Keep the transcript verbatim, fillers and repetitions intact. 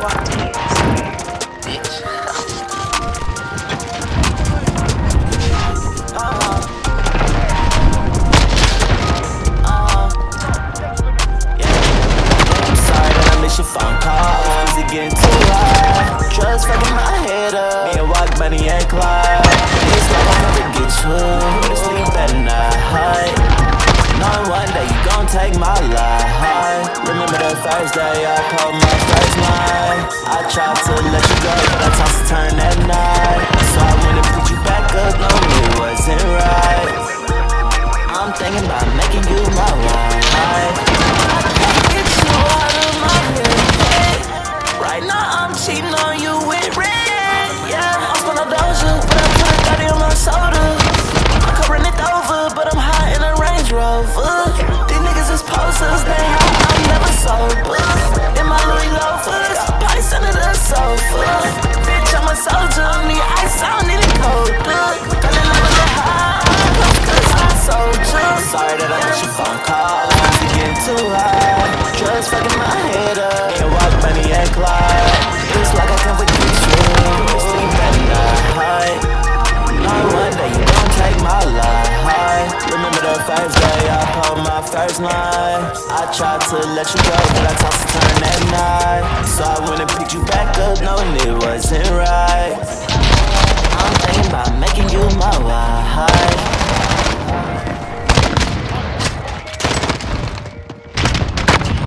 Your phone calls, it getting too high. Drugs fucking my head up. Me and Walk Bunny and Klyde. It's like I'm gonna get you. This nigga better not hide. Knowing one day you gon' take my life. Remember the first day I pulled my first line. I tried to let you go, but I tossed a turn that night. So I went and picked you back up, no, it wasn't right. I'm thinking about making you my wife. I can't get you out of my head. Right now I'm cheating on you with red. Yeah, I'm gonna doja, but I put a thirty on my soda. I'm covering it over, but I'm high in a Range Rover. These niggas is posters, they high, I'm never sober. In my Louis loafers, pies under the sofa. Bitch, I'm a soldier, need ice, I don't need a colder. Fell in love with the high, cause I'm soldier. Sorry that I missed your phone call, I'm getting too high. Drugs fucking my head up, and Walk Bunny and Klyde. It's like I can't forget you, it's me better not hide. Knowing one day you gon' take my life. Remember the first day I pulled my first line. I tried to let you go, but I tossed a turn that night. So I went and picked you back up, knowing it wasn't right. I'm thinking about making you my wife.